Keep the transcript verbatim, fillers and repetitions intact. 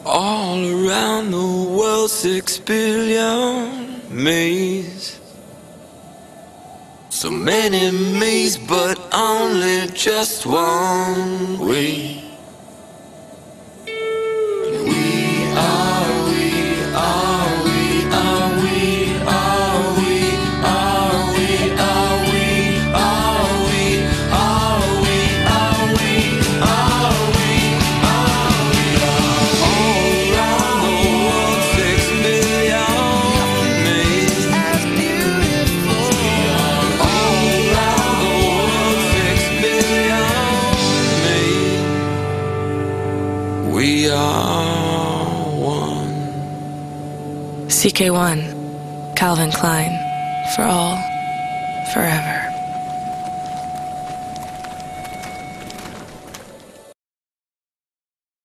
All around the world, six billion me's. So many me's, but only just one we. We are, we are, we are, we are, we are, we are, we are, we are, we are, we are, we are, we are. All around the world, six billion me's. As beautiful. All around the world, six billion me's. We are one. C K one, Calvin Klein, for all, forever.